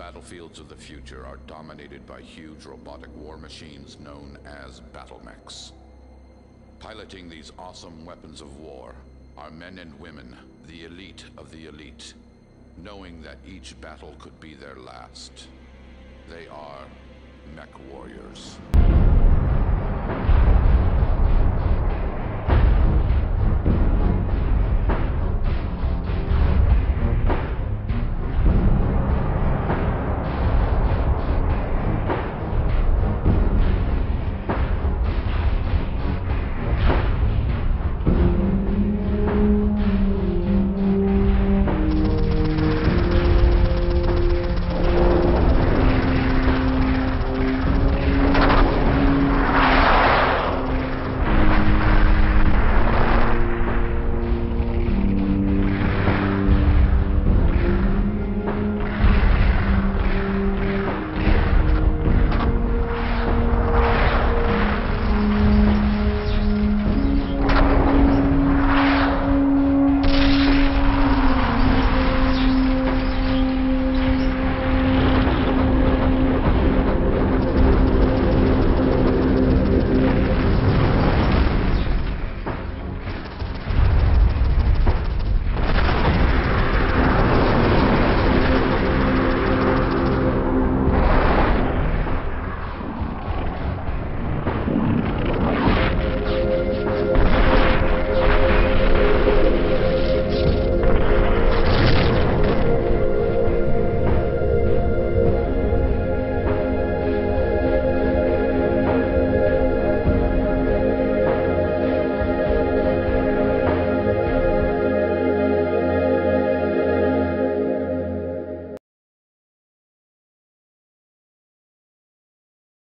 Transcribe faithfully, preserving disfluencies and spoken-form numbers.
battlefields of the future are dominated by huge robotic war machines known as battle mechs. Piloting these awesome weapons of war are men and women, the elite of the elite, knowing that each battle could be their last. They are mech warriors.